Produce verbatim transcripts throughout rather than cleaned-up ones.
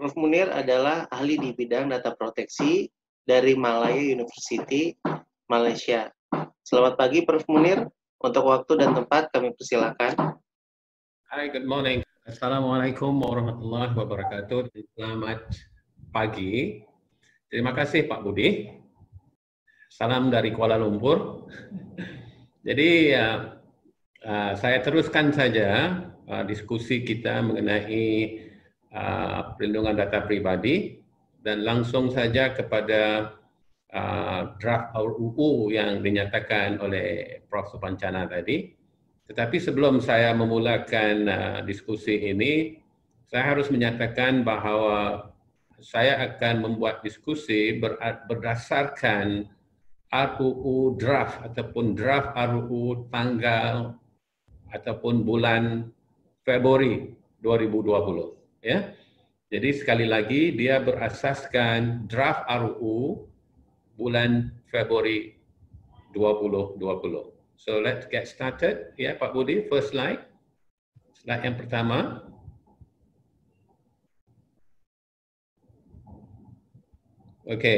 Prof Munir adalah ahli di bidang data proteksi dari Malaya University, Malaysia. Selamat pagi, Prof Munir. Untuk waktu dan tempat kami persilakan. Hi, good morning. Assalamualaikum warahmatullahi wabarakatuh. Selamat pagi. Terima kasih Pak Budi. Salam dari Kuala Lumpur. Jadi uh, uh, saya teruskan saja uh, diskusi kita mengenai uh, perlindungan data pribadi dan langsung saja kepada uh, draft R U U yang dinyatakan oleh Profesor Supancana tadi. Tetapi sebelum saya memulakan uh, diskusi ini, saya harus menyatakan bahawa saya akan membuat diskusi ber, berdasarkan R U U draft ataupun draft R U U tanggal ataupun bulan Februari dua ribu dua puluh. Ya. Jadi sekali lagi dia berasaskan draft R U U bulan Februari dua ribu dua puluh. So let's get started. Ya, Pak Budi, first slide. Slide yang pertama. Oke. Okay.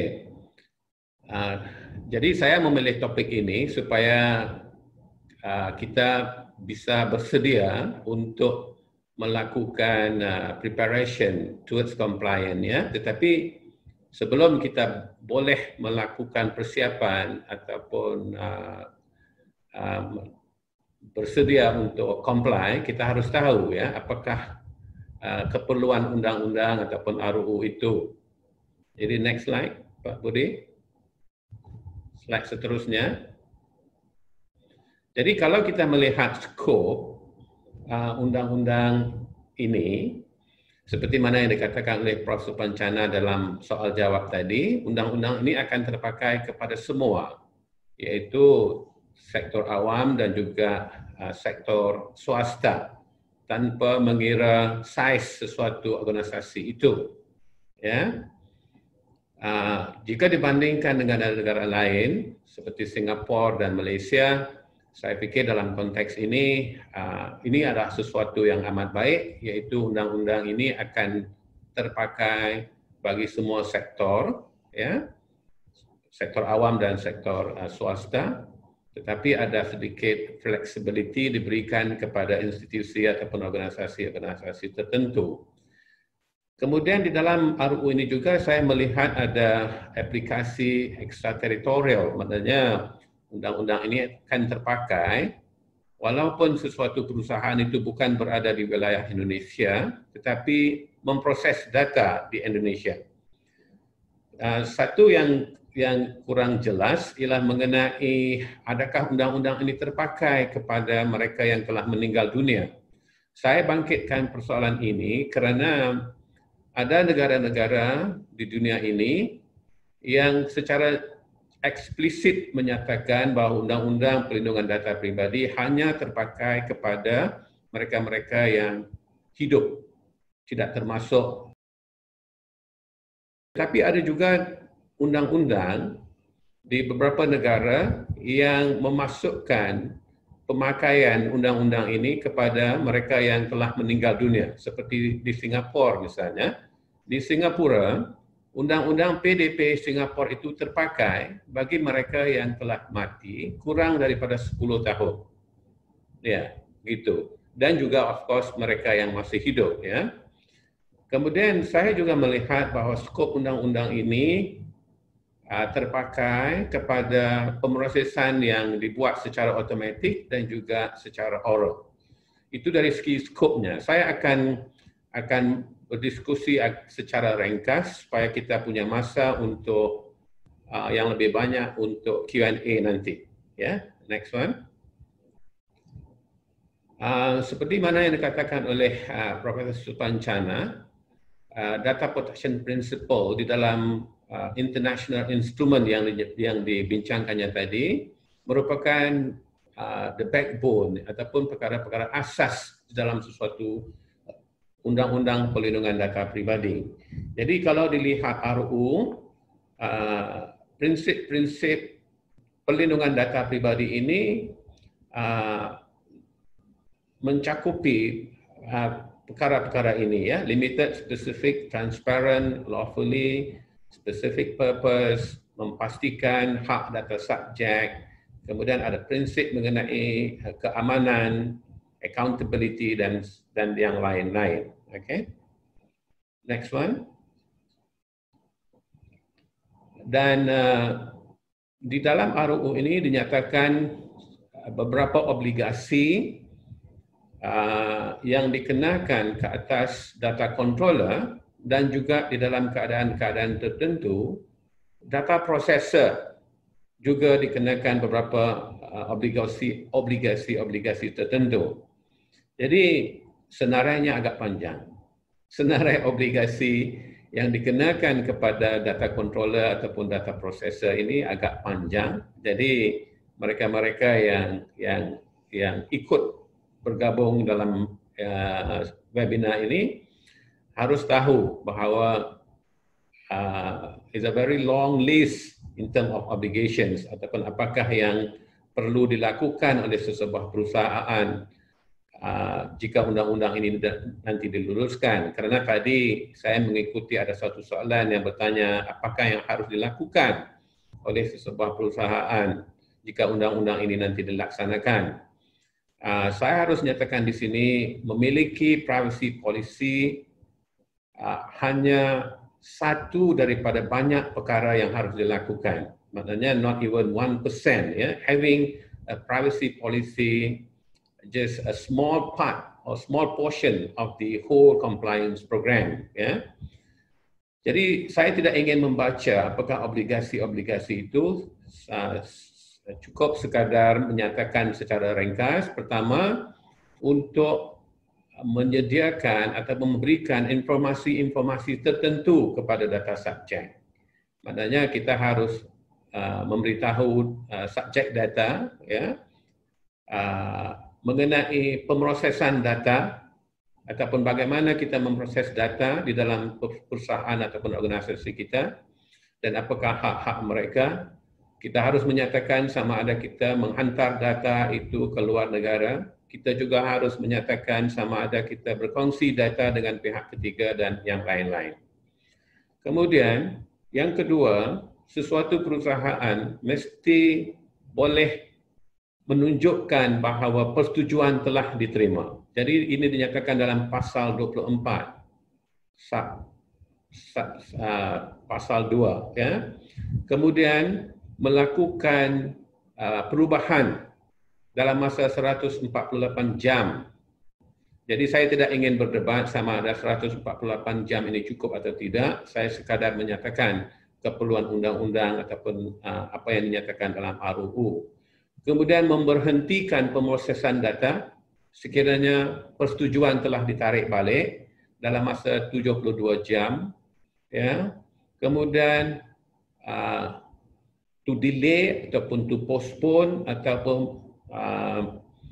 Uh, jadi saya memilih topik ini supaya uh, kita bisa bersedia untuk melakukan uh, preparation towards compliance, ya. Tetapi sebelum kita boleh melakukan persiapan ataupun uh, Um, bersedia untuk comply, kita harus tahu ya apakah uh, keperluan undang-undang ataupun R U U itu. Jadi next slide, Pak Budi. Slide seterusnya. Jadi kalau kita melihat skop uh, undang-undang ini, seperti mana yang dikatakan oleh Profesor Supancana dalam soal jawab tadi, undang-undang ini akan terpakai kepada semua, yaitu sektor awam dan juga uh, sektor swasta tanpa mengira saiz sesuatu organisasi itu. Ya, uh, jika dibandingkan dengan negara lain seperti Singapura dan Malaysia, saya pikir dalam konteks ini uh, ini adalah sesuatu yang amat baik, yaitu undang-undang ini akan terpakai bagi semua sektor, ya, sektor awam dan sektor uh, swasta. Tetapi ada sedikit flexibility diberikan kepada institusi ataupun organisasi-organisasi tertentu. Kemudian di dalam R U U ini juga saya melihat ada aplikasi ekstrateritorial, maknanya undang-undang ini akan terpakai walaupun sesuatu perusahaan itu bukan berada di wilayah Indonesia, tetapi memproses data di Indonesia. Uh, satu yang yang kurang jelas ialah mengenai adakah undang-undang ini terpakai kepada mereka yang telah meninggal dunia. Saya bangkitkan persoalan ini kerana ada negara-negara di dunia ini yang secara eksplisit menyatakan bahawa undang-undang perlindungan data pribadi hanya terpakai kepada mereka-mereka yang hidup, tidak termasuk. Tapi ada juga undang-undang di beberapa negara yang memasukkan pemakaian undang-undang ini kepada mereka yang telah meninggal dunia, seperti di Singapura misalnya. Di Singapura, undang-undang P D P Singapura itu terpakai bagi mereka yang telah mati kurang daripada sepuluh tahun. Ya, gitu. Dan juga of course mereka yang masih hidup, ya. Kemudian saya juga melihat bahwa skop undang-undang ini Uh, terpakai kepada pemrosesan yang dibuat secara otomatik dan juga secara oral. Itu dari segi skopnya. Saya akan akan berdiskusi secara ringkas supaya kita punya masa untuk uh, yang lebih banyak untuk Q and A nanti. Ya, next one. Uh, seperti mana yang dikatakan oleh uh, Profesor Supancana, uh, data protection principle di dalam Uh, international instrument yang yang dibincangkannya tadi merupakan uh, the backbone ataupun perkara-perkara asas dalam sesuatu undang-undang perlindungan data pribadi. Jadi kalau dilihat R U U, uh, prinsip-prinsip perlindungan data pribadi ini uh, mencakupi uh, perkara-perkara ini ya, limited, specific, transparent, lawfully, specific purpose, memastikan hak data subjek, kemudian ada prinsip mengenai keamanan, accountability dan dan yang lain-lain. Okay. Next one. Dan uh, di dalam R U U ini dinyatakan beberapa obligasi uh, yang dikenakan ke atas data controller dan juga di dalam keadaan-keadaan tertentu data processor juga dikenakan beberapa uh, obligasi obligasi obligasi tertentu. Jadi senarainya agak panjang. Senarai obligasi yang dikenakan kepada data controller ataupun data processor ini agak panjang. Jadi mereka-mereka yang yang yang ikut bergabung dalam uh, webinar ini harus tahu bahawa uh, is a very long list in terms of obligations ataupun apakah yang perlu dilakukan oleh sesebuah perusahaan Uh, jika undang-undang ini nanti diluluskan. Karena tadi saya mengikuti ada satu soalan yang bertanya apakah yang harus dilakukan oleh sesebuah perusahaan jika undang-undang ini nanti dilaksanakan. Uh, saya harus nyatakan di sini memiliki privacy policy uh, hanya satu daripada banyak perkara yang harus dilakukan. Maknanya not even one percent ya, having a privacy policy just a small part or small portion of the whole compliance program. Ya. Jadi saya tidak ingin membaca apakah obligasi-obligasi itu uh, cukup sekadar menyatakan secara ringkas. Pertama, untuk menyediakan atau memberikan informasi-informasi tertentu kepada data subjek. Maknanya kita harus uh, memberitahu uh, subjek data, ya, uh, mengenai pemrosesan data ataupun bagaimana kita memproses data di dalam perusahaan ataupun organisasi kita dan apakah hak-hak mereka. Kita harus menyatakan sama ada kita menghantar data itu ke luar negara. Kita juga harus menyatakan sama ada kita berkongsi data dengan pihak ketiga dan yang lain-lain. Kemudian, yang kedua, sesuatu perusahaan mesti boleh menunjukkan bahawa persetujuan telah diterima. Jadi ini dinyatakan dalam pasal dua puluh empat, sub, sub, uh, pasal dua. Ya. Kemudian melakukan uh, perubahan dalam masa seratus empat puluh lapan jam. Jadi saya tidak ingin berdebat sama ada seratus empat puluh lapan jam ini cukup atau tidak. Saya sekadar menyatakan keperluan undang-undang ataupun uh, apa yang dinyatakan dalam R U U. Kemudian memberhentikan pemrosesan data sekiranya persetujuan telah ditarik balik dalam masa tujuh puluh dua jam. Ya. Kemudian uh, to delay ataupun to postpone ataupun uh,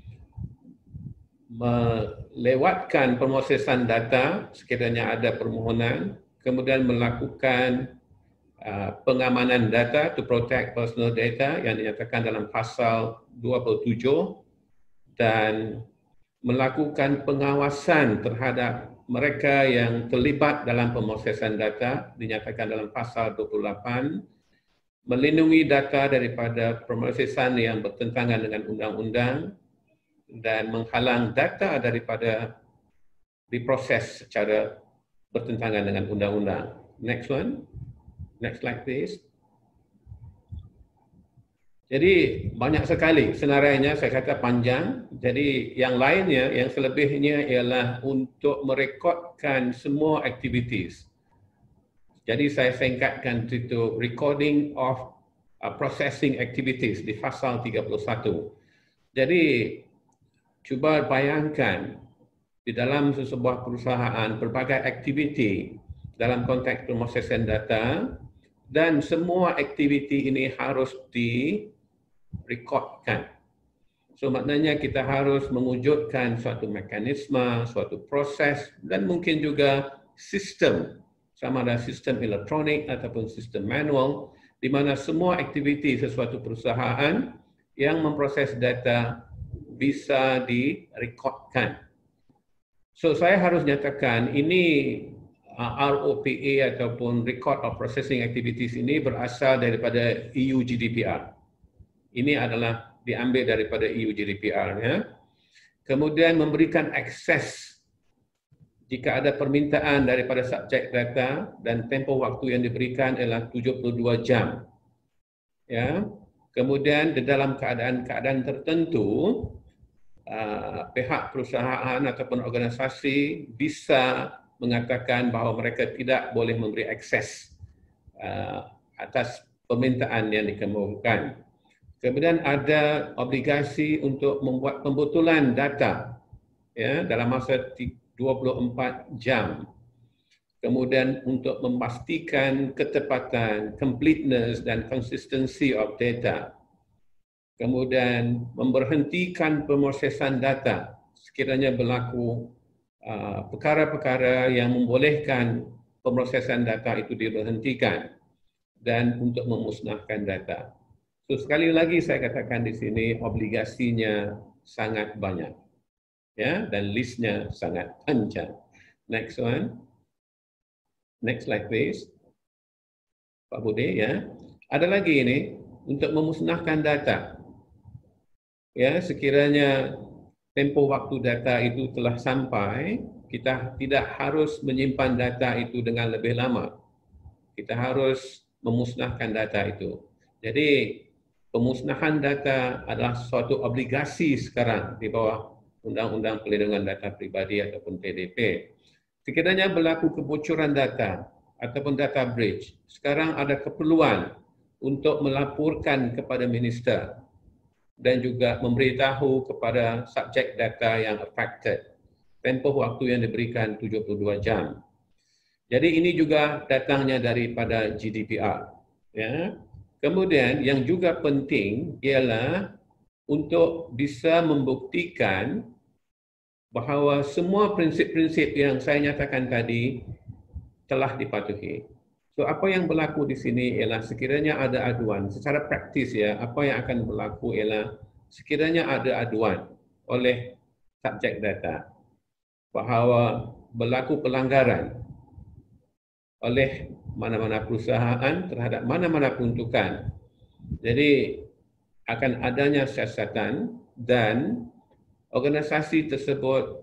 melewatkan pemrosesan data sekiranya ada permohonan. Kemudian melakukan Uh, pengamanan data to protect personal data yang dinyatakan dalam pasal dua puluh tujuh dan melakukan pengawasan terhadap mereka yang terlibat dalam pemrosesan data dinyatakan dalam pasal dua puluh lapan, melindungi data daripada pemrosesan yang bertentangan dengan undang-undang dan menghalang data daripada diproses secara bertentangan dengan undang-undang. Next one. Next slide please. Jadi banyak sekali senarainya, saya kata panjang. Jadi yang lainnya, yang selebihnya ialah untuk merekodkan semua activities. Jadi saya singkatkan itu recording of uh, processing activities di pasal tiga puluh satu. Jadi cuba bayangkan di dalam sebuah perusahaan berbagai aktiviti dalam konteks pemrosesan data. Dan semua aktiviti ini harus direkodkan. So maknanya kita harus mewujudkan suatu mekanisme, suatu proses dan mungkin juga sistem. Sama ada sistem elektronik ataupun sistem manual di mana semua aktiviti sesuatu perusahaan yang memproses data bisa direkodkan. So saya harus nyatakan ini uh, R O P A ataupun Record of Processing Activities ini berasal daripada E U G D P R. Ini adalah diambil daripada E U G D P R. Ya. Kemudian memberikan akses jika ada permintaan daripada subjek data dan tempoh waktu yang diberikan adalah tujuh puluh dua jam. Ya. Kemudian di dalam keadaan-keadaan tertentu, uh, pihak perusahaan ataupun organisasi bisa mengatakan bahawa mereka tidak boleh memberi akses uh, atas permintaan yang dikemukakan. Kemudian ada obligasi untuk membuat pembetulan data ya, dalam masa dua puluh empat jam. Kemudian untuk memastikan ketepatan, completeness dan consistency of data. Kemudian memberhentikan pemrosesan data sekiranya berlaku uh, perkara-perkara yang membolehkan pemrosesan data itu diberhentikan dan untuk memusnahkan data. So sekali lagi saya katakan di sini obligasinya sangat banyak. Ya, dan listnya sangat panjang. Next one. Next slide please. Pak Budi ya. Ada lagi ini untuk memusnahkan data. Ya, sekiranya tempoh waktu data itu telah sampai, kita tidak harus menyimpan data itu dengan lebih lama. Kita harus memusnahkan data itu. Jadi pemusnahan data adalah suatu obligasi sekarang di bawah Undang-Undang Perlindungan Data Pribadi ataupun P D P. Sekiranya berlaku kebocoran data ataupun data breach, sekarang ada keperluan untuk melaporkan kepada minister dan juga memberitahu kepada subjek data yang affected. Tempoh waktu yang diberikan tujuh puluh dua jam. Jadi ini juga datangnya daripada G D P R. Ya. Kemudian yang juga penting ialah untuk bisa membuktikan bahawa semua prinsip-prinsip yang saya nyatakan tadi telah dipatuhi. So apa yang berlaku di sini ialah sekiranya ada aduan, secara praktis ya, apa yang akan berlaku ialah sekiranya ada aduan oleh subjek data bahawa berlaku pelanggaran oleh mana-mana perusahaan terhadap mana-mana peruntukan. Jadi akan adanya siasatan dan organisasi tersebut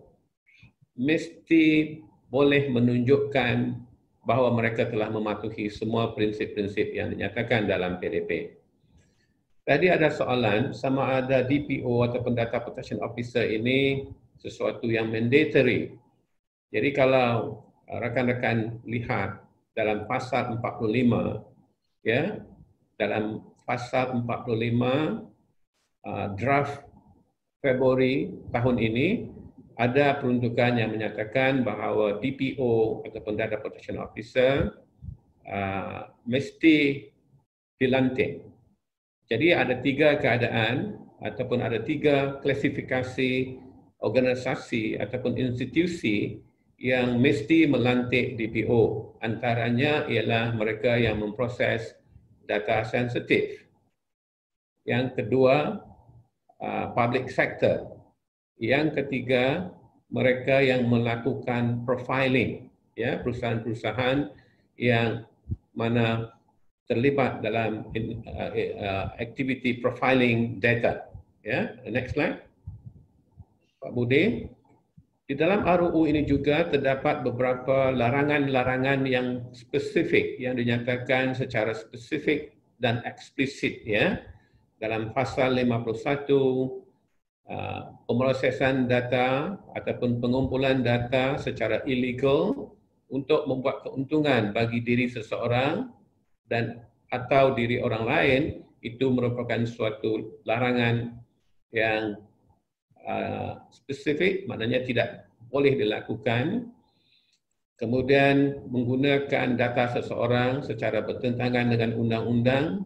mesti boleh menunjukkan bahawa mereka telah mematuhi semua prinsip-prinsip yang dinyatakan dalam P D P. Tadi ada soalan sama ada D P O ataupun Data Protection Officer ini sesuatu yang mandatory. Jadi kalau rakan-rakan lihat dalam pasal empat puluh lima, ya, dalam pasal empat puluh lima uh, draft Februari tahun ini ada peruntukan yang menyatakan bahawa D P O ataupun Data Protection Officer uh, mesti dilantik. Jadi ada tiga keadaan ataupun ada tiga klasifikasi organisasi ataupun institusi yang mesti melantik D P O. Antaranya ialah mereka yang memproses data sensitif. Yang kedua, Uh, public sector. Yang ketiga, mereka yang melakukan profiling, ya, perusahaan-perusahaan yang mana terlibat dalam uh, uh, activity profiling data. Ya, next slide. Pak Budi, di dalam R U U ini juga terdapat beberapa larangan-larangan yang spesifik yang dinyatakan secara spesifik dan eksplisit, ya. Dalam pasal lima puluh satu, uh, pemrosesan data ataupun pengumpulan data secara illegal untuk membuat keuntungan bagi diri seseorang dan atau diri orang lain, itu merupakan suatu larangan yang uh, spesifik, maknanya tidak boleh dilakukan. Kemudian menggunakan data seseorang secara bertentangan dengan undang-undang,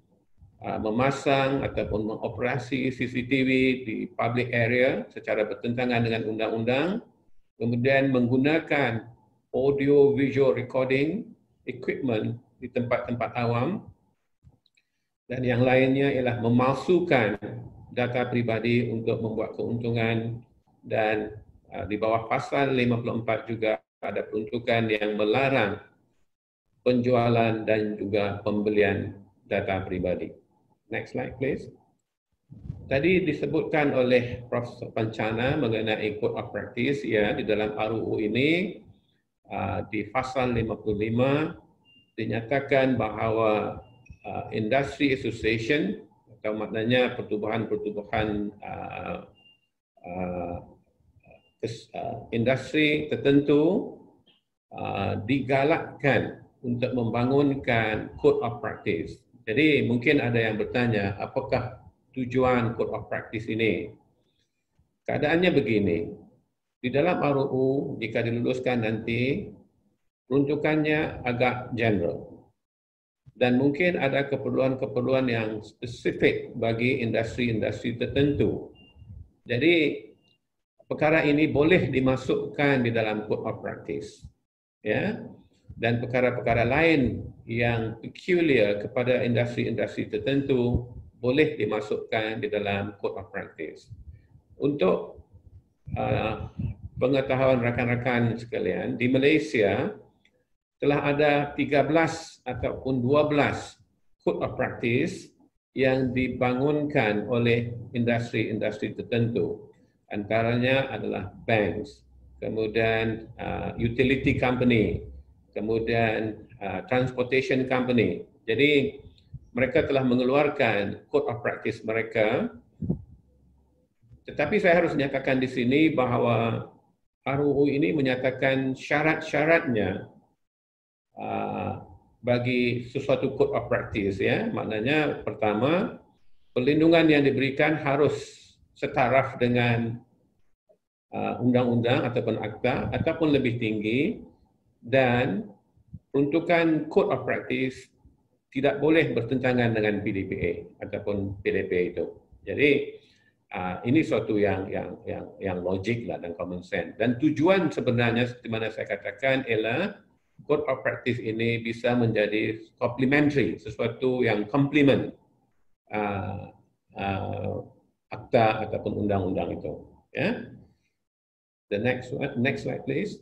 memasang ataupun mengoperasi C C T V di public area secara bertentangan dengan undang-undang, kemudian menggunakan audio visual recording equipment di tempat-tempat awam, dan yang lainnya ialah memalsukan data pribadi untuk membuat keuntungan dan di bawah pasal lima puluh empat juga ada peruntukan yang melarang penjualan dan juga pembelian data pribadi. Next slide please. Tadi disebutkan oleh Profesor Pancana mengenai Code of Practice, ya, di dalam R U U ini uh, di pasal lima puluh lima dinyatakan bahawa uh, industry association atau maknanya pertubuhan-pertubuhan uh, uh, uh, industri tertentu uh, digalakkan untuk membangunkan Code of Practice. Jadi mungkin ada yang bertanya, apakah tujuan Code of Practice ini? Keadaannya begini, di dalam R U U jika diluluskan nanti, peruntukannya agak general. Dan mungkin ada keperluan-keperluan yang spesifik bagi industri-industri tertentu. Jadi perkara ini boleh dimasukkan di dalam Code of Practice. Ya. Dan perkara-perkara lain yang peculiar kepada industri-industri tertentu boleh dimasukkan di dalam Code of Practice. Untuk uh, pengetahuan rakan-rakan sekalian, di Malaysia telah ada tiga belas ataupun dua belas Code of Practice yang dibangunkan oleh industri-industri tertentu. Antaranya adalah banks, kemudian uh, utility company, kemudian uh, transportation company. Jadi mereka telah mengeluarkan Code of Practice mereka. Tetapi saya harus menyatakan di sini bahawa R U U ini menyatakan syarat-syaratnya uh, bagi sesuatu Code of Practice, ya. Maknanya pertama, perlindungan yang diberikan harus setaraf dengan undang-undang uh, ataupun akta ataupun lebih tinggi, dan peruntukan Code of Practice tidak boleh bertentangan dengan P D P A ataupun P D P A itu. Jadi uh, ini suatu yang yang yang yang logik lah dan common sense. Dan tujuan sebenarnya seperti mana saya katakan ialah Code of Practice ini bisa menjadi complementary, sesuatu yang complement uh, uh, akta ataupun undang-undang itu. Ya. The next one, next slide please.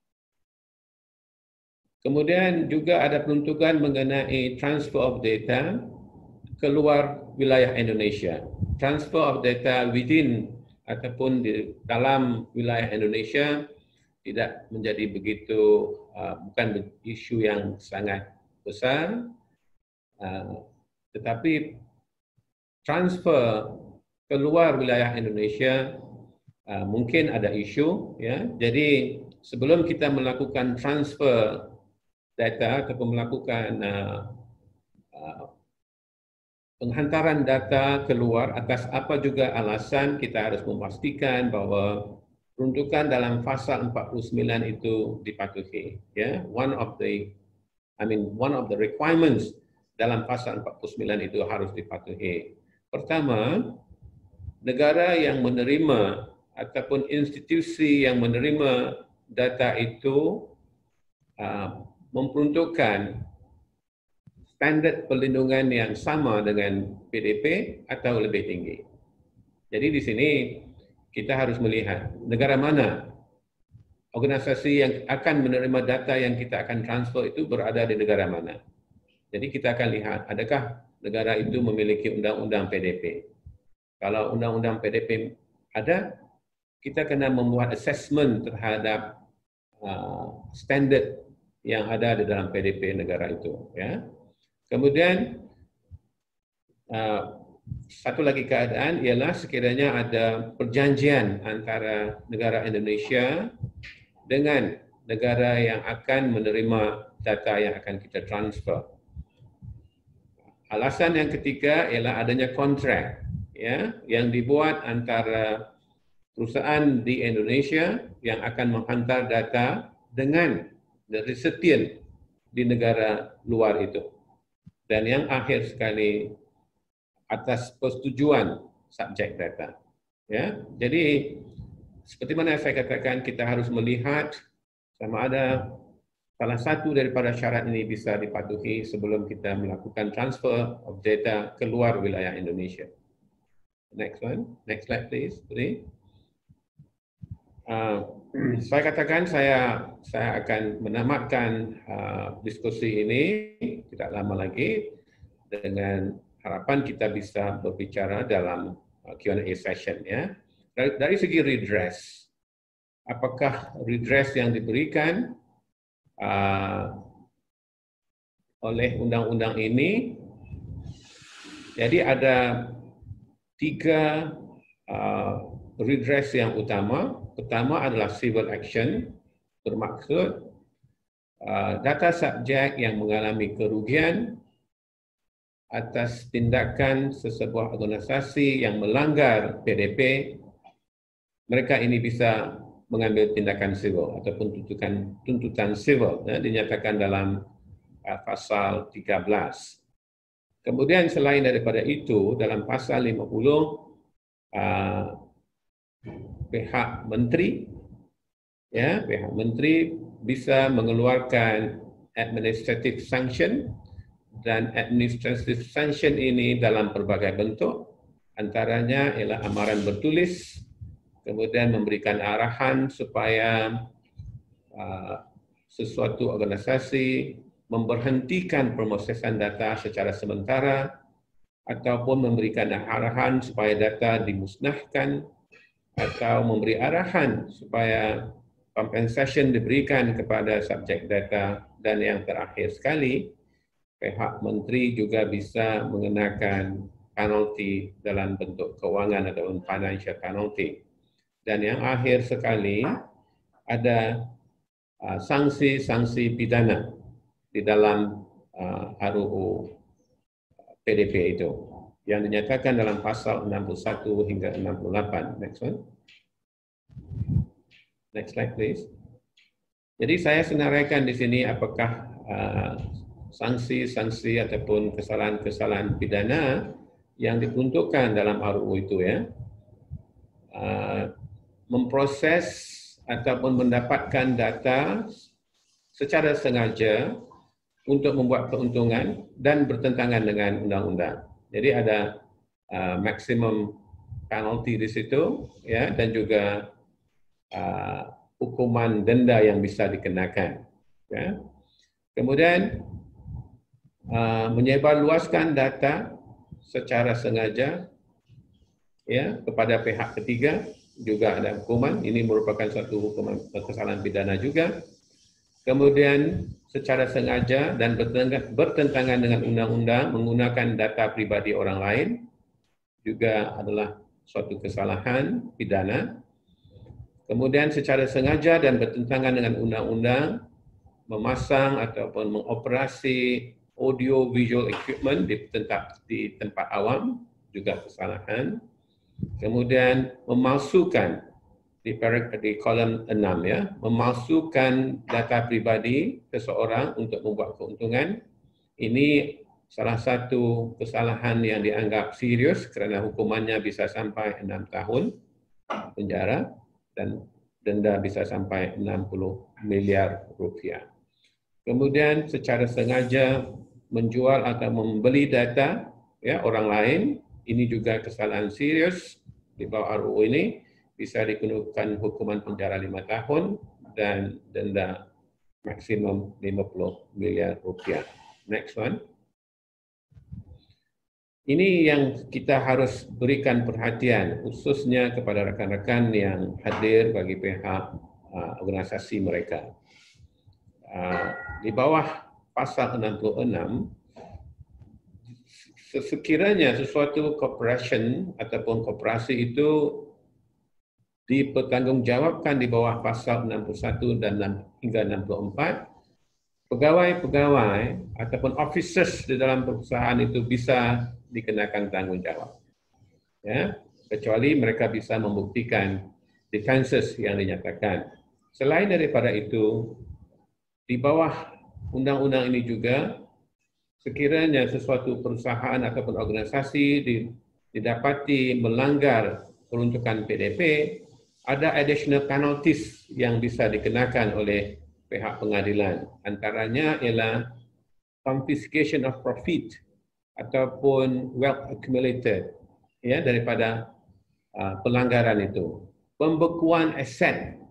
Kemudian juga ada peruntukan mengenai transfer of data keluar wilayah Indonesia. Transfer of data within ataupun di dalam wilayah Indonesia tidak menjadi begitu, uh, bukan isu yang sangat besar, uh, tetapi transfer keluar wilayah Indonesia uh, mungkin ada isu, ya. Jadi sebelum kita melakukan transfer data ataupun melakukan uh, uh, penghantaran data keluar atas apa juga alasan, kita harus memastikan bahawa peruntukan dalam pasal empat puluh sembilan itu dipatuhi. Ya, one of the, I mean, one of the requirements dalam pasal empat puluh sembilan itu harus dipatuhi. Pertama, negara yang menerima ataupun institusi yang menerima data itu uh, memperuntukkan standard perlindungan yang sama dengan P D P atau lebih tinggi. Jadi di sini kita harus melihat negara mana organisasi yang akan menerima data yang kita akan transfer itu berada di negara mana. Jadi kita akan lihat adakah negara itu memiliki undang-undang P D P. Kalau undang-undang P D P ada, kita kena membuat assessment terhadap uh, standard yang ada di dalam P D P negara itu. Ya. Kemudian uh, satu lagi keadaan ialah sekiranya ada perjanjian antara negara Indonesia dengan negara yang akan menerima data yang akan kita transfer. Alasan yang ketiga ialah adanya kontrak, ya, yang dibuat antara perusahaan di Indonesia yang akan menghantar data dengan resipien di negara luar itu. Dan yang akhir sekali, atas persetujuan subjek data. Ya, jadi seperti mana saya katakan, kita harus melihat sama ada salah satu daripada syarat ini bisa dipatuhi sebelum kita melakukan transfer of data keluar wilayah Indonesia. Next one, next slide please. Please. uh, saya katakan saya saya akan menamatkan uh, diskusi ini tidak lama lagi dengan harapan kita bisa berbicara dalam uh, Q and A session ya. Dari, dari segi redress, apakah redress yang diberikan uh, oleh undang-undang ini? Jadi ada tiga uh, redress yang utama. Pertama adalah civil action, bermaksud uh, data subjek yang mengalami kerugian atas tindakan sesebuah organisasi yang melanggar P D P, mereka ini bisa mengambil tindakan sivil ataupun tuntutan tuntutan sivil ya, dinyatakan dalam uh, pasal tiga belas. Kemudian selain daripada itu, dalam pasal lima puluh, uh, pihak menteri, ya, pihak menteri bisa mengeluarkan administrative sanction, dan administrative sanction ini dalam berbagai bentuk, antaranya ialah amaran bertulis, kemudian memberikan arahan supaya uh, sesuatu organisasi memberhentikan pemrosesan data secara sementara, ataupun memberikan arahan supaya data dimusnahkan, atau memberi arahan supaya compensation diberikan kepada subjek data, dan yang terakhir sekali, pihak menteri juga bisa mengenakan penalti dalam bentuk kewangan atau financial penalty. Dan yang akhir sekali, ada sanksi-sanksi uh, pidana di dalam uh, R U U P D P itu yang dinyatakan dalam pasal enam puluh satu hingga enam puluh delapan. Next one. Next slide please. Jadi saya senaraikan di sini apakah sanksi-sanksi uh, ataupun kesalahan-kesalahan pidana yang diperuntukkan dalam R U U itu ya, uh, memproses ataupun mendapatkan data secara sengaja untuk membuat keuntungan dan bertentangan dengan undang-undang. Jadi ada uh, maksimum penalty di situ, ya, dan juga uh, hukuman denda yang bisa dikenakan. Ya. Kemudian uh, menyebarluaskan data secara sengaja, ya, kepada pihak ketiga juga ada hukuman. Ini merupakan satu hukuman kesalahan pidana juga. Kemudian secara sengaja dan bertentangan dengan undang-undang menggunakan data pribadi orang lain juga adalah suatu kesalahan pidana. Kemudian secara sengaja dan bertentangan dengan undang-undang memasang ataupun mengoperasi audio visual equipment di tempat, di tempat awam juga kesalahan. Kemudian memalsukan di, di kolom enam ya, memalsukan data pribadi seseorang untuk membuat keuntungan. Ini salah satu kesalahan yang dianggap serius kerana hukumannya bisa sampai enam tahun penjara dan denda bisa sampai enam puluh miliar rupiah. Kemudian secara sengaja menjual atau membeli data ya orang lain, ini juga kesalahan serius di bawah R U U ini, bisa dikenakan hukuman penjara lima tahun dan denda maksimum lima puluh miliar rupiah. Next one. Ini yang kita harus berikan perhatian, khususnya kepada rekan-rekan yang hadir bagi pihak uh, organisasi mereka. Uh, di bawah pasal enam puluh enam, sekiranya sesuatu corporation ataupun koperasi itu dipertanggungjawabkan di bawah pasal enam puluh satu dan hingga enam puluh empat, pegawai-pegawai ataupun officers di dalam perusahaan itu bisa dikenakan tanggung jawab. Ya, kecuali mereka bisa membuktikan defenses yang dinyatakan. Selain daripada itu, di bawah undang-undang ini juga, sekiranya sesuatu perusahaan ataupun organisasi didapati melanggar peruntukan P D P, ada additional penalties yang bisa dikenakan oleh pihak pengadilan. Antaranya ialah confiscation of profit ataupun wealth accumulated ya daripada uh, pelanggaran itu, pembekuan aset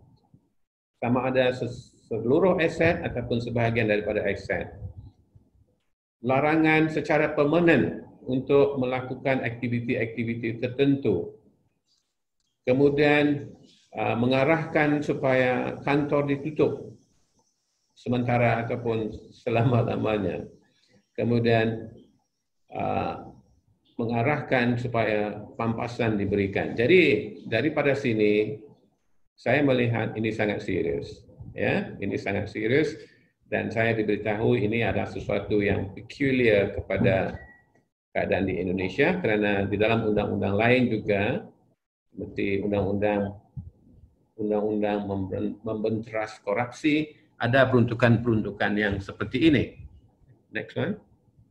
sama ada seluruh aset ataupun sebahagian daripada aset. Larangan secara permanen untuk melakukan aktiviti-aktiviti tertentu. Kemudian uh, mengarahkan supaya kantor ditutup sementara ataupun selama-lamanya. Kemudian uh, mengarahkan supaya pampasan diberikan. Jadi daripada sini saya melihat ini sangat serius, ya, ini sangat serius, dan saya diberitahu ini adalah sesuatu yang peculiar kepada keadaan di Indonesia, kerana di dalam undang-undang lain juga, seperti undang-undang undang-undang membenteras korupsi, ada peruntukan-peruntukan yang seperti ini. Next one.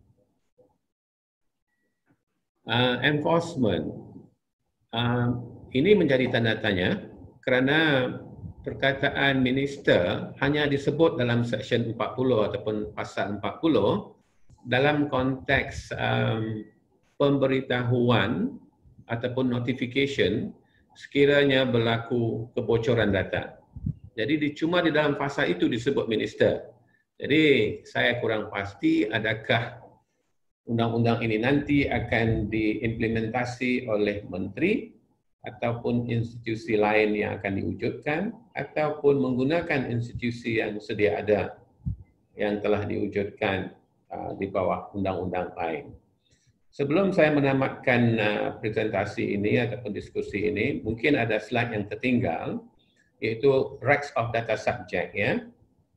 Uh, enforcement. Uh, ini menjadi tanda tanya kerana perkataan minister hanya disebut dalam seksyen empat puluh ataupun pasal empat puluh dalam konteks um, pemberitahuan ataupun notification sekiranya berlaku kebocoran data. Jadi cuma di dalam pasal itu disebut minister. Jadi saya kurang pasti adakah undang-undang ini nanti akan diimplementasi oleh menteri ataupun institusi lain yang akan diwujudkan ataupun menggunakan institusi yang sedia ada yang telah diwujudkan uh, di bawah undang-undang lain. Sebelum saya menamatkan uh, presentasi ini ataupun diskusi ini, mungkin ada slide yang tertinggal, iaitu rights of data subject, ya.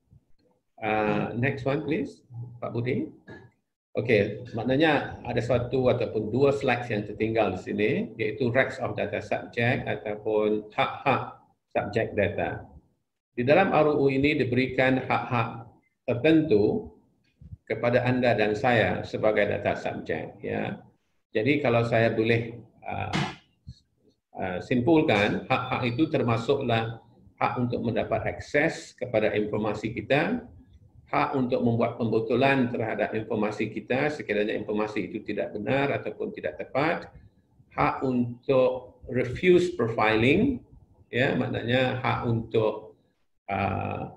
Uh, next one please, Pak Budi. Okey, maknanya ada satu ataupun dua slide yang tertinggal di sini, iaitu rights of data subject ataupun hak-hak subjek data. Di dalam R U U ini diberikan hak-hak tertentu kepada anda dan saya sebagai data subjek. Ya, jadi kalau saya boleh uh, uh, simpulkan, hak-hak itu termasuklah hak untuk mendapat akses kepada informasi kita, hak untuk membuat pembetulan terhadap informasi kita sekiranya informasi itu tidak benar ataupun tidak tepat, hak untuk refuse profiling, ya, maknanya hak untuk uh,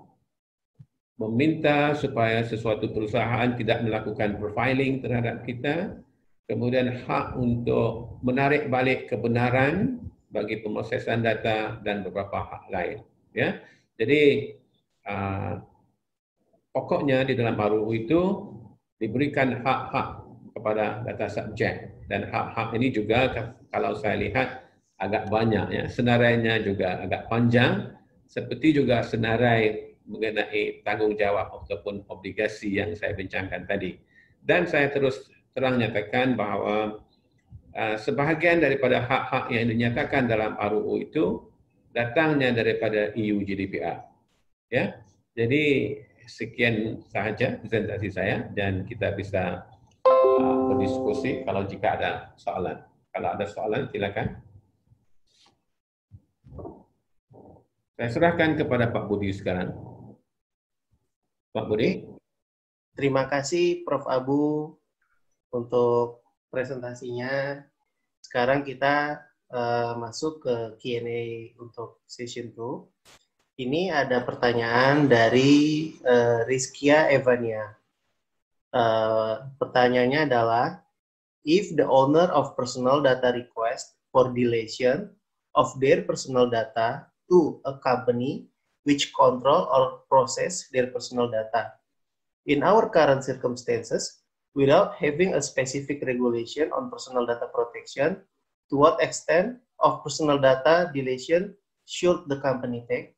meminta supaya sesuatu perusahaan tidak melakukan profiling terhadap kita, kemudian hak untuk menarik balik kebenaran bagi pemrosesan data dan beberapa hak lain. Ya, jadi uh, pokoknya di dalam R U U itu diberikan hak-hak kepada data subjek, dan hak-hak ini juga kalau saya lihat agak banyak, ya. Senarainya juga agak panjang, seperti juga senarai mengenai tanggungjawab ataupun obligasi yang saya bincangkan tadi. Dan saya terus terang nyatakan bahawa uh, sebahagian daripada hak-hak yang dinyatakan dalam R U U itu datangnya daripada E U G D P R. Ya, jadi sekian sahaja presentasi saya dan kita bisa uh, berdiskusi kalau jika ada soalan. Kalau ada soalan silakan. Saya serahkan kepada Pak Budi sekarang. Pak Budi. Terima kasih Prof Abu untuk presentasinya. Sekarang kita uh, masuk ke Q and A untuk session dua. Ini ada pertanyaan dari uh, Rizkia Evania. Uh, pertanyaannya adalah, if the owner of personal data request for deletion of their personal data to a company which control or process their personal data. In our current circumstances, without having a specific regulation on personal data protection, to what extent of personal data deletion should the company take?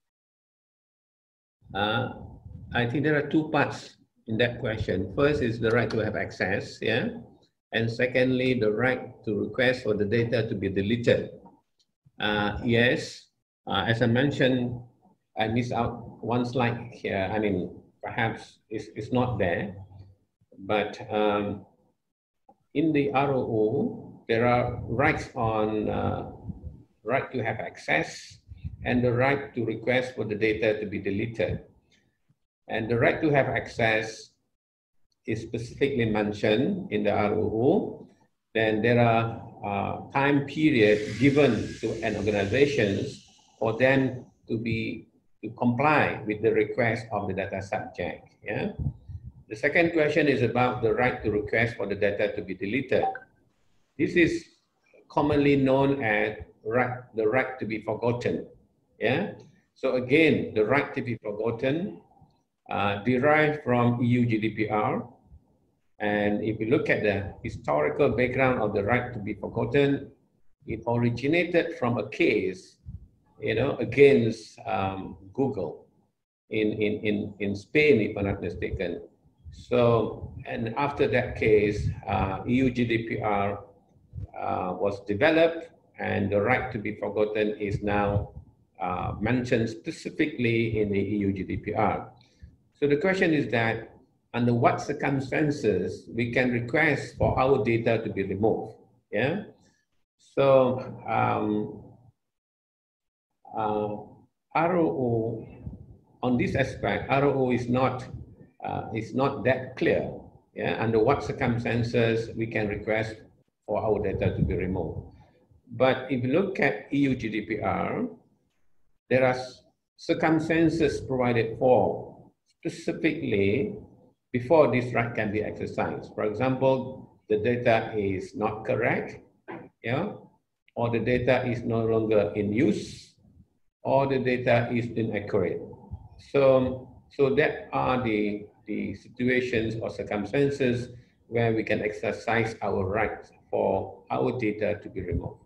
Uh, I think there are two parts in that question. First is the right to have access, yeah, and secondly, the right to request for the data to be deleted. Uh, yes, uh, as I mentioned, I missed out one slide here. I mean, perhaps it's, it's not there, but um, in the R O U, there are rights on uh, right to have access and the right to request for the data to be deleted. And the right to have access is specifically mentioned in the R O U. Then there are uh, time period given to an organization for them to be to comply with the request of the data subject. Yeah. The second question is about the right to request for the data to be deleted. This is commonly known as right, the right to be forgotten. Yeah. So again, the right to be forgotten uh, derived from E U G D P R. And if you look at the historical background of the right to be forgotten, it originated from a case, you know, against um, Google in, in, in, in Spain, if I'm not mistaken. So, and after that case, uh, E U G D P R uh, was developed, and the right to be forgotten is now uh, mentioned specifically in the E U G D P R. So the question is that under what circumstances we can request for our data to be removed? Yeah. So um, uh, R O O on this aspect, R O O is not uh, is not that clear. Yeah. Under what circumstances we can request for our data to be removed? But if you look at E U G D P R, there are circumstances provided for specifically before this right can be exercised. For example, the data is not correct, yeah, or the data is no longer in use, or the data is inaccurate. So, so that are the, the situations or circumstances where we can exercise our right for our data to be removed.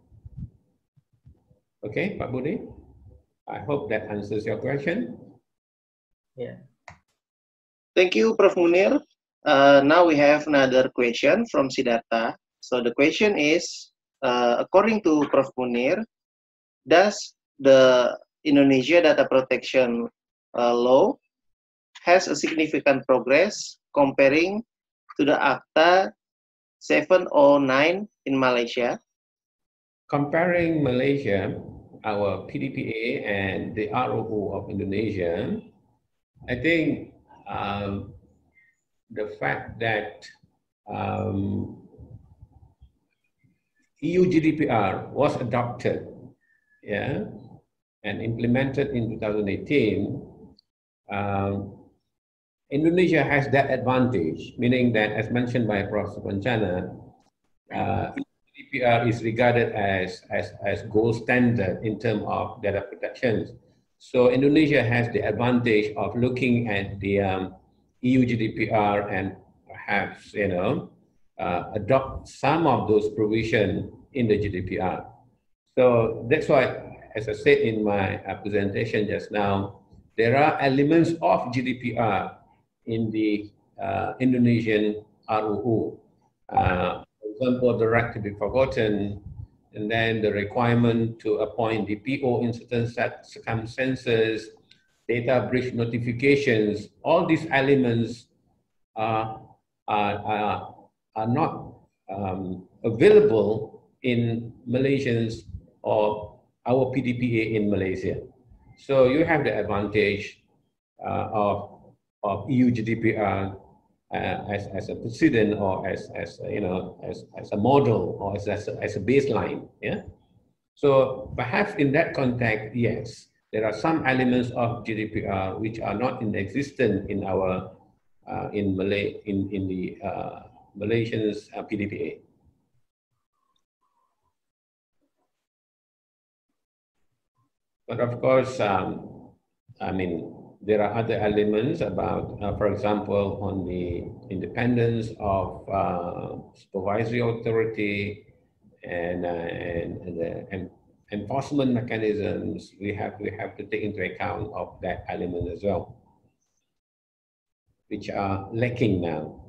Okay, Pak Budi? I hope that answers your question. Yeah. Thank you, Professor Munir. Uh, now we have another question from Siddhartha. So the question is, uh, according to Professor Munir, does the Indonesia Data Protection uh, Law has a significant progress comparing to the Akta seven oh nine in Malaysia? Comparing Malaysia, our P D P A and the R O O of Indonesia, I think um, the fact that um, E U G D P R was adopted, yeah, and implemented in two thousand eighteen, um, Indonesia has that advantage, meaning that, as mentioned by Professor Pancana, uh, E U G D P R is regarded as, as, as gold standard in terms of data protection. So Indonesia has the advantage of looking at the um, E U G D P R and perhaps, you know, uh, adopt some of those provisions in the G D P R. So that's why, as I said in my uh, presentation just now, there are elements of G D P R in the uh, Indonesian R O O. Uh, for example, the right to be forgotten, and then the requirement to appoint D P O in certain circumstances, data breach notifications. All these elements are, are, are, are not um, available in Malaysians or our P D P A in Malaysia. So you have the advantage uh, of, of E U G D P R uh, as, as a precedent, or as, as you know, as, as a model, or as, as, a, as a baseline. Yeah. So perhaps in that context, yes, there are some elements of G D P R which are not in existence in our uh, in Malay in in the uh, Malaysians uh, P D P A. But of course, um, I mean, there are other elements about, uh, for example, on the independence of uh, supervisory authority and, uh, and, and the and enforcement mechanisms. We have, we have to take into account of that element as well, which are lacking now.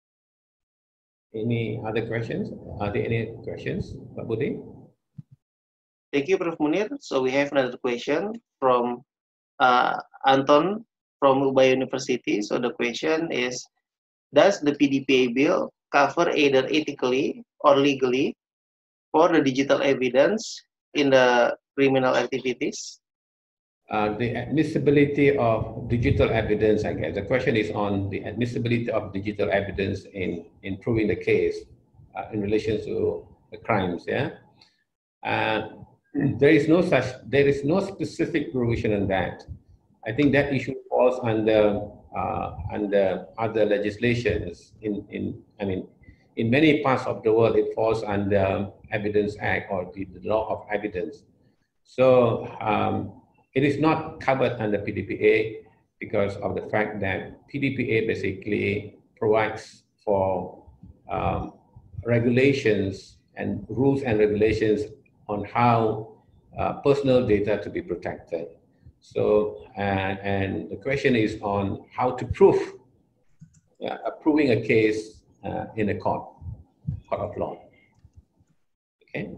Any other questions? Are there any questions, Pak Budi? Thank you, Professor Munir. So we have another question from uh, Anton from Ubaya University. So the question is, does the P D P A bill cover either ethically or legally for the digital evidence in the criminal activities? Uh, the admissibility of digital evidence, I guess the question is on the admissibility of digital evidence in, in proving the case uh, in relation to the crimes, yeah? Uh, there is no such, there is no specific provision on that. I think that issue falls under uh, under other legislations. In in I mean, in many parts of the world, it falls under Evidence Act or the, the law of evidence. So um, it is not covered under P D P A because of the fact that P D P A basically provides for um, regulations and rules and regulations on how uh, personal data to be protected. So, uh, and the question is on how to prove, uh, proving a case uh, in a court, court of law. Okay.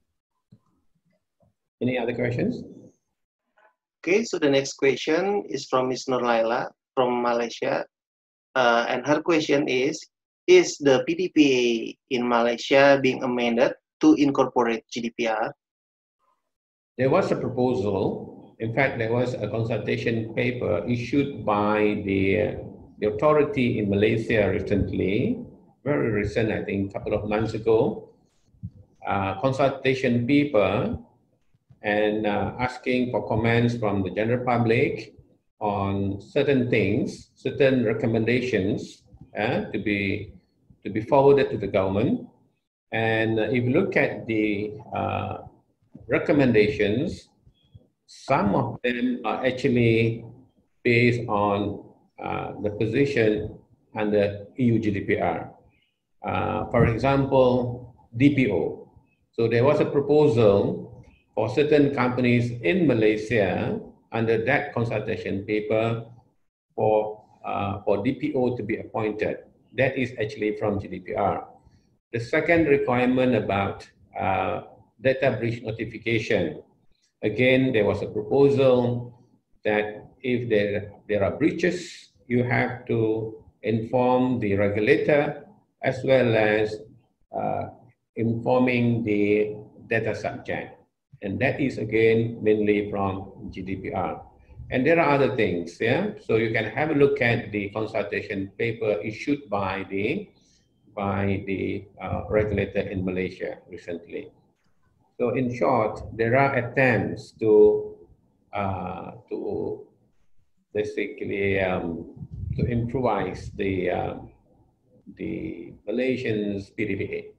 Any other questions? Okay, so the next question is from Miz Nurlaila from Malaysia. Uh, and her question is, is the P D P A in Malaysia being amended to incorporate G D P R? There was a proposal. In fact, there was a consultation paper issued by the, the authority in Malaysia recently, very recent, I think, a couple of months ago. Uh, consultation paper and uh, asking for comments from the general public on certain things, certain recommendations uh, to be to be forwarded to the government. And if you look at the uh, recommendations, some of them are actually based on uh, the position under E U G D P R. Uh, for example, D P O. So there was a proposal for certain companies in Malaysia under that consultation paper for, uh, for D P O to be appointed. That is actually from G D P R. The second requirement about uh, data breach notification. Again, there was a proposal that if there, there are breaches, you have to inform the regulator as well as uh, informing the data subject. And that is again mainly from G D P R. And there are other things, yeah? So you can have a look at the consultation paper issued by the, by the uh, regulator in Malaysia recently. So in short, there are attempts to, uh, to basically um, to improvise the, um, the Malaysians P D P A.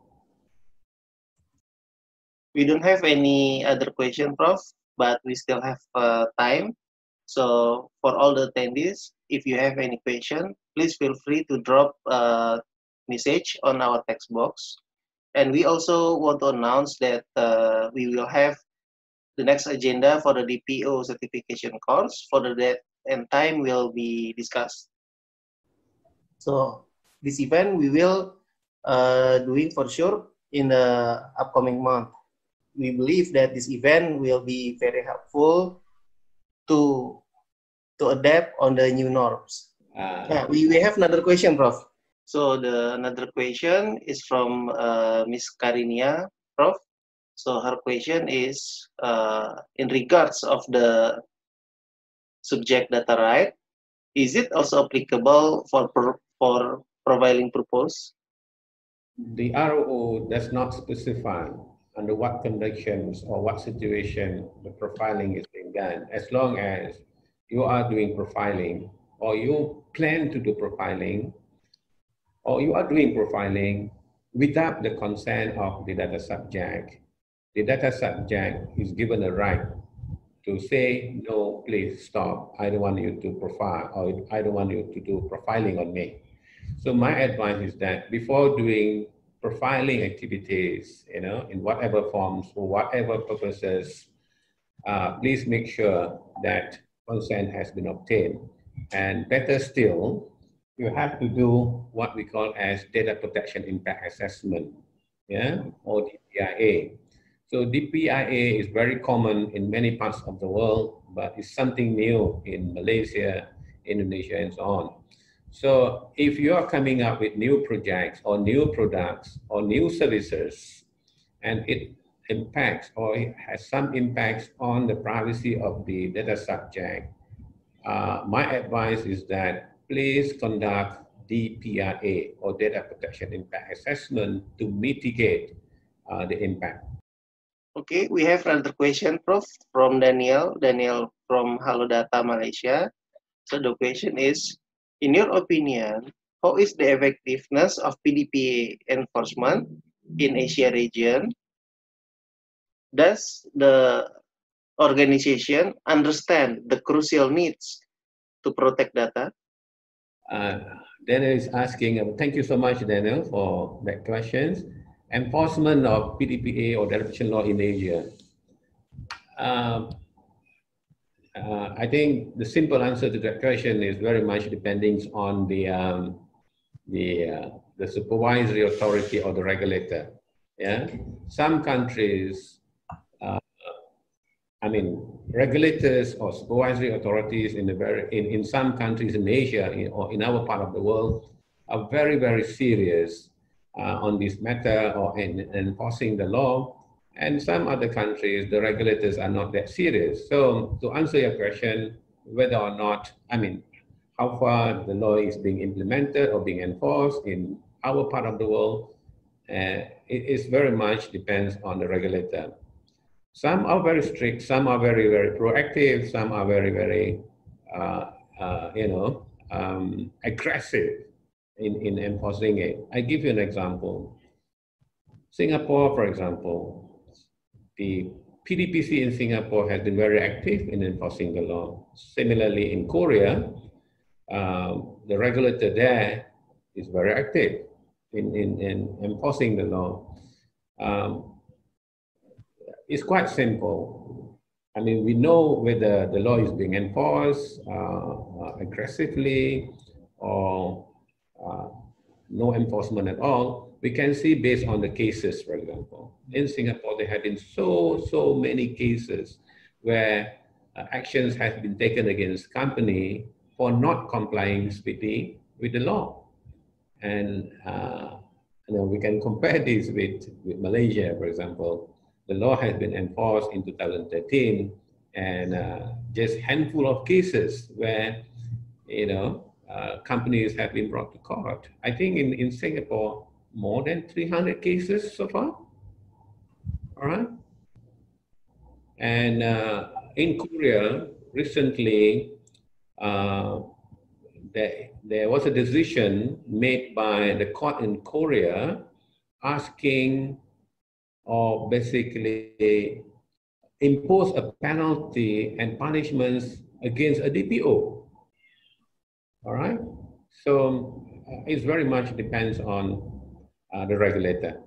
We don't have any other question, Prof, but we still have uh, time. So for all the attendees, if you have any question, please feel free to drop a message on our text box. And we also want to announce that uh, we will have the next agenda for the D P O certification course for the date and time will be discussed. So this event we will uh, doing for sure in the upcoming month. We believe that this event will be very helpful to to adapt on the new norms. Uh, yeah, we, we have another question, Prof. So the another question is from uh, Miz Karinia, Prof. So her question is uh, in regards of the subject data right, is it also applicable for for profiling purpose? The R O O does not specify under what conditions or what situation the profiling is being done. As long as you are doing profiling or you plan to do profiling or you are doing profiling without the consent of the data subject, the data subject is given a right to say, no, please stop. I don't want you to profile or I don't want you to do profiling on me. So my advice is that before doing profiling activities, you know, in whatever forms for whatever purposes, uh, please make sure that consent has been obtained. And better still, you have to do what we call as data protection impact assessment, yeah, or D P I A. So D P I A is very common in many parts of the world, but it's something new in Malaysia, Indonesia, and so on. So if you are coming up with new projects or new products or new services, and it impacts or it has some impacts on the privacy of the data subject, uh, my advice is that please conduct D P I A or data protection impact assessment to mitigate uh, the impact. Okay, we have another question, Prof, from Daniel. Daniel from Halodata, Malaysia. So the question is, in your opinion, how is the effectiveness of P D P A enforcement in Asia region? Does the organization understand the crucial needs to protect data? Uh, Daniel is asking, uh, thank you so much, Daniel, for that question. Enforcement of P D P A or data protection law in Asia. Uh, uh, I think the simple answer to that question is very much depending on the um, the uh, the supervisory authority or the regulator. Yeah, some countries, uh, I mean, regulators or supervisory authorities in the very in, in some countries in Asia in, or in our part of the world are very very serious uh, on this matter or in, in enforcing the law. And some other countries, the regulators are not that serious. So to answer your question, whether or not, I mean, how far the law is being implemented or being enforced in our part of the world, uh, it is very much depends on the regulator. Some are very strict, some are very, very proactive, some are very, very, uh, uh, you know, um, aggressive in, in enforcing it. I give you an example. Singapore, for example, the P D P C in Singapore has been very active in enforcing the law. Similarly, in Korea, um, the regulator there is very active in, in, in enforcing the law. Um, it's quite simple. I mean, we know whether the law is being enforced uh, uh, aggressively or uh, no enforcement at all. We can see based on the cases, for example. In Singapore, there have been so, so many cases where uh, actions have been taken against company for not complying with the, with the law. And uh, you know, we can compare this with, with Malaysia, for example. The law has been enforced in two thousand thirteen, and uh, just a handful of cases where, you know, uh, companies have been brought to court. I think in, in Singapore, more than three hundred cases so far. All right. And uh, in Korea, recently, uh, there, there was a decision made by the court in Korea asking or basically impose a penalty and punishments against a D P O. All right. So uh, it very much depends on uh, the regulator.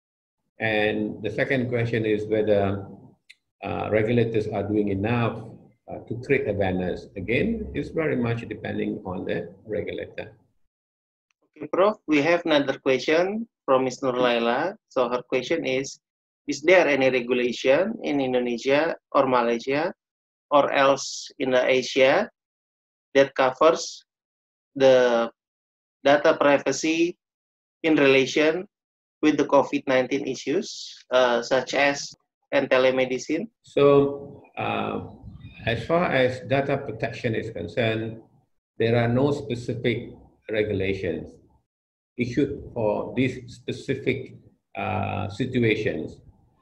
And the second question is whether uh, regulators are doing enough uh, to create awareness. Again, it's very much depending on the regulator. Okay, Prof, we have another question from Miz Nurlaila. So her question is, is there any regulation in Indonesia or Malaysia or else in the Asia that covers the data privacy in relation with the COVID nineteen issues, uh, such as and telemedicine? So, uh, as far as data protection is concerned, there are no specific regulations issued for these specific uh, situations.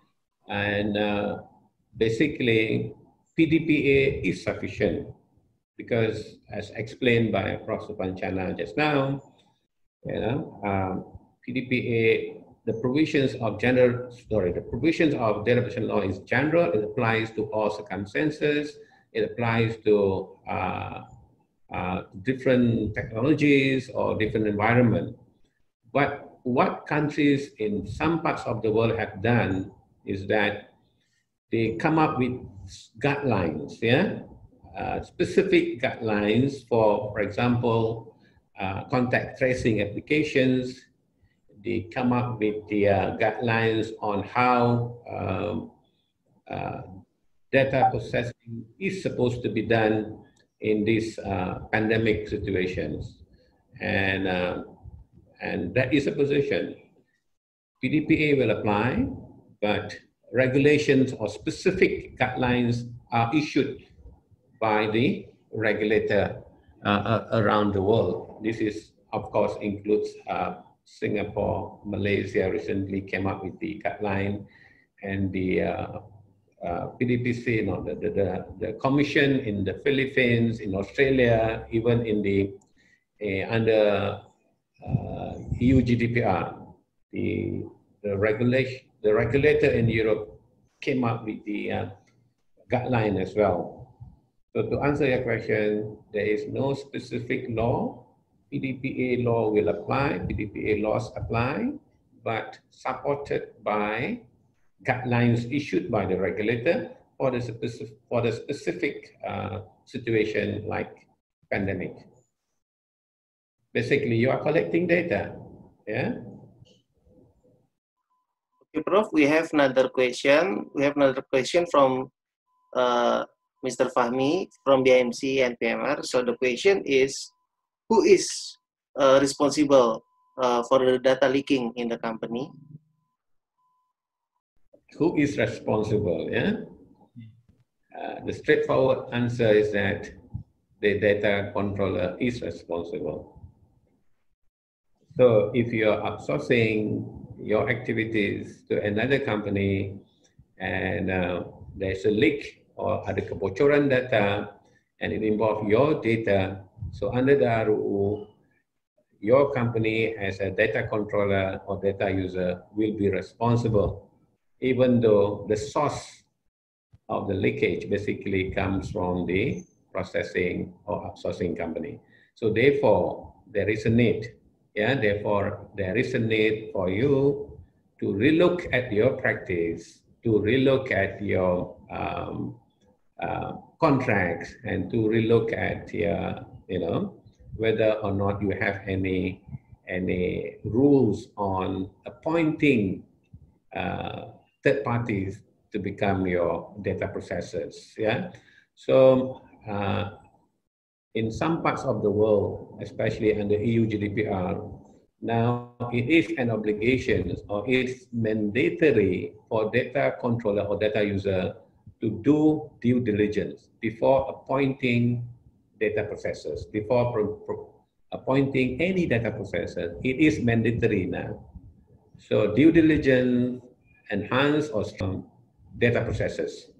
And uh, basically, P D P A is sufficient because, as explained by Professor Panchana just now, you know, um, P D P A, the provisions of general, sorry, the provisions of data protection law is general. It applies to all circumstances. It applies to uh, uh, different technologies or different environment. But what countries in some parts of the world have done is that they come up with guidelines, yeah, uh, specific guidelines for, for example, uh, contact tracing applications. They come up with the uh, guidelines on how um, uh, data processing is supposed to be done in these uh, pandemic situations. And, uh, and that is a position. P D P A will apply, but regulations or specific guidelines are issued by the regulator uh, around the world. This is, of course, includes uh, Singapore, Malaysia recently came up with the guideline, and the uh, uh, P D P C, you know, the, the, the, the commission in the Philippines, in Australia, even in the uh, under uh, E U G D P R, the the regulation, the regulator in Europe came up with the uh, guideline as well. So to answer your question, there is no specific law. P D P A law will apply, P D P A laws apply, but supported by guidelines issued by the regulator for the specific, for the specific uh, situation like pandemic. Basically, you are collecting data, yeah? Okay, Prof, we have another question. We have another question from uh, Mister Fahmi from B I M C and P M R. So the question is, who is uh, responsible uh, for the data leaking in the company? Who is responsible, yeah? Uh, the straightforward answer is that the data controller is responsible. So if you're outsourcing your activities to another company and uh, there's a leak or ada kebocoran data and it involves your data, so under the R U U, your company as a data controller or data user will be responsible, even though the source of the leakage basically comes from the processing or outsourcing company. So therefore, there is a need. Yeah, therefore, there is a need for you to relook at your practice, to relook at your um, uh, contracts, and to relook at your, you know, whether or not you have any any rules on appointing uh, third parties to become your data processors. Yeah, so. Uh, In some parts of the world, especially under E U G D P R, now it is an obligation or it's mandatory for data controller or data user to do due diligence before appointing data processors, before pro pro appointing any data processor. It is mandatory now. So due diligence, enhance or some data processors.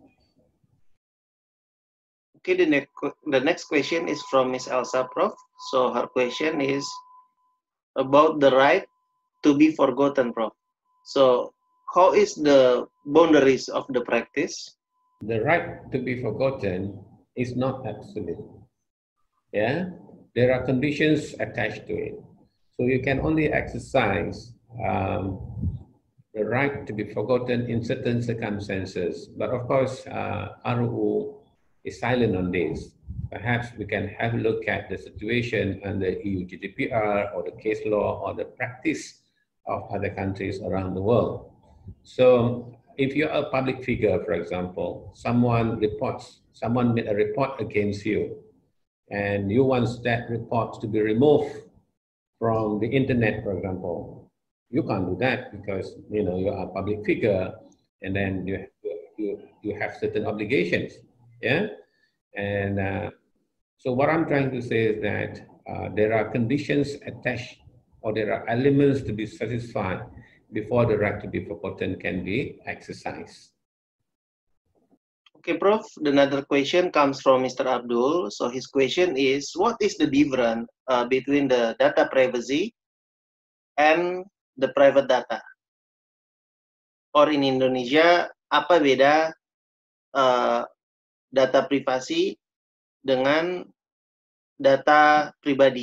Okay, the next, the next question is from Miss Elsa, Prof. So her question is about the right to be forgotten, Prof. So how is the boundaries of the practice? The right to be forgotten is not absolute. Yeah, there are conditions attached to it. So you can only exercise um, the right to be forgotten in certain circumstances. But of course, uh, R U U is silent on this. Perhaps we can have a look at the situation under E U G D P R or the case law or the practice of other countries around the world. So if you're a public figure, for example, someone reports, someone made a report against you, and you want that report to be removed from the internet, for example, you can't do that because you know you are a public figure, and then you you you have certain obligations. Yeah, and uh, so what I'm trying to say is that uh, there are conditions attached, or there are elements to be satisfied before the right to be forgotten can be exercised. Okay, Prof. Another question comes from Mister Abdul. So his question is, what is the difference uh, between the data privacy and the private data? Or in Indonesia, apa beda uh, data privasi dengan data pribadi?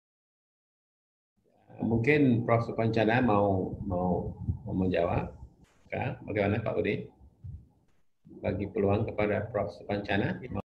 Mungkin Profesor Pancana mau mau, mau menjawab. Ya, bagaimana Pak Udin? Bagi peluang kepada Profesor Pancana.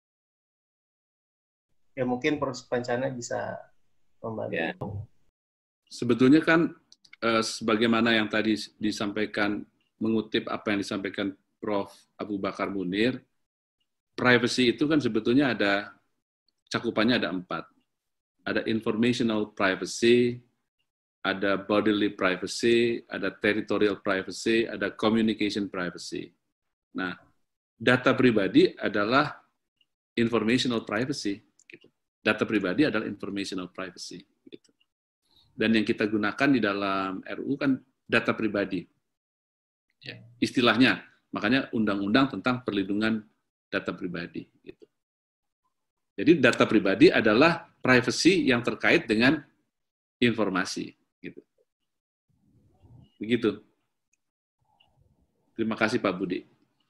Ya mungkin Profesor Pancana bisa membantu. Ya. Sebetulnya kan eh, sebagaimana yang tadi disampaikan, mengutip apa yang disampaikan Profesor Abu Bakar Munir, privacy itu kan sebetulnya ada cakupannya ada empat. Ada informational privacy, ada bodily privacy, ada territorial privacy, ada communication privacy. Nah, data pribadi adalah informational privacy. Gitu. Data pribadi adalah informational privacy. Gitu. Dan yang kita gunakan di dalam R U U kan data pribadi. Ya, istilahnya, makanya undang-undang tentang perlindungan data pribadi. Gitu. Jadi data pribadi adalah privacy yang terkait dengan informasi. Gitu. Begitu. Terima kasih Pak Budi.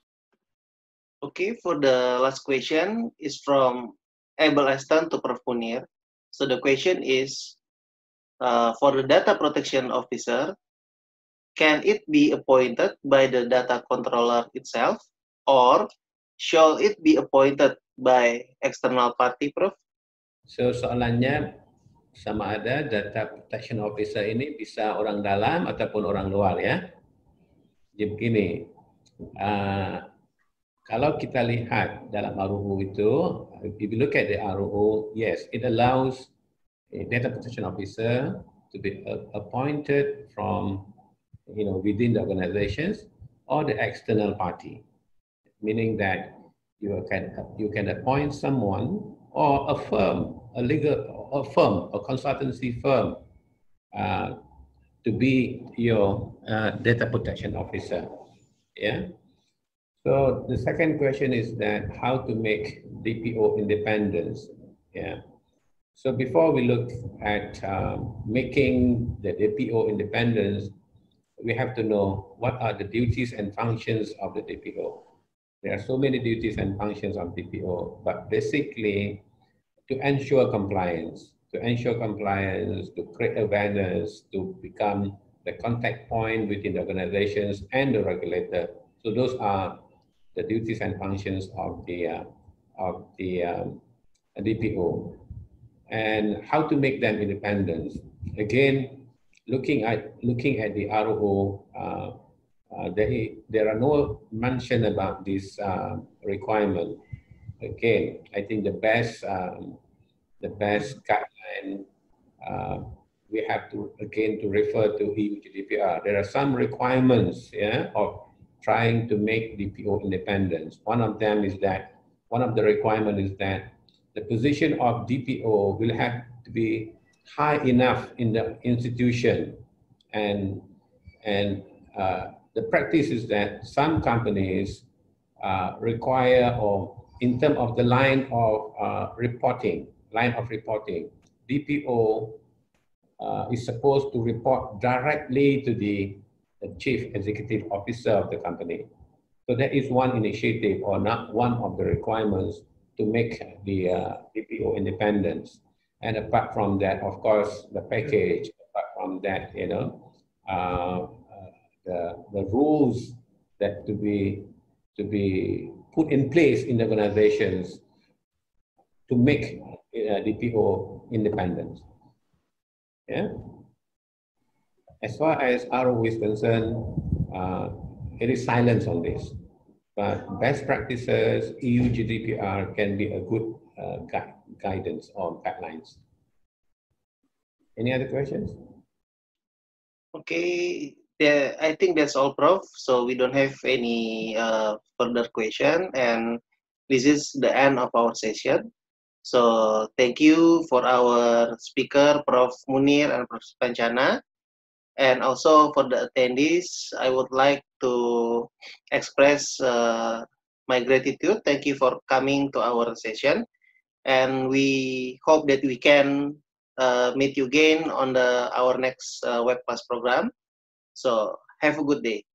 Okay, for the last question is from Abel Aston to Professor Munir. So the question is, uh, for the data protection officer, can it be appointed by the data controller itself, or shall it be appointed by external party, Prof? So soalannya sama ada data protection officer ini bisa orang dalam ataupun orang luar ya. Jadi begini, uh, kalau kita lihat dalam R U U itu, if you look at the R U U, yes, it allows a data protection officer to be appointed from, you know, within the organizations or the external party, meaning that you can you can appoint someone or a firm, a legal a firm, a consultancy firm, uh, to be your uh, data protection officer. Yeah. So the second question is that how to make D P O independence. Yeah. So before we look at um, making the D P O independence, we have to know what are the duties and functions of the D P O. There are so many duties and functions of D P O, but basically to ensure compliance, to ensure compliance, to create awareness, to become the contact point between the organizations and the regulator. So those are the duties and functions of the uh, of the um, D P O, and how to make them independent. Again, looking at looking at the R O O, uh, uh, there there are no mention about this uh, requirement. Again, I think the best um, the best guideline uh, we have to again to refer to E U G D P R. There are some requirements, yeah, of trying to make D P O independence. One of them is that, one of the requirements is that the position of D P O will have to be high enough in the institution. And, and uh, the practice is that some companies uh, require, or in terms of the line of uh, reporting, line of reporting, D P O uh, is supposed to report directly to the the chief executive officer of the company. So that is one initiative, or not one of the requirements to make the uh, D P O independence. And apart from that, of course, the package, apart from that, you know, uh, uh, the, the rules that to be, to be put in place in the organizations to make uh, D P O independent. Yeah. As far as R O U is concerned, uh, it is silence on this. But best practices, E U G D P R can be a good uh, gui guidance or guidelines. Any other questions? Okay, yeah, I think that's all, Prof. So we don't have any uh, further question, and this is the end of our session. So thank you for our speaker, Professor Munir and Professor Pancana. And also for the attendees, I would like to express uh, my gratitude. Thank you for coming to our session. And we hope that we can uh, meet you again on the our next uh, webcast program. So have a good day.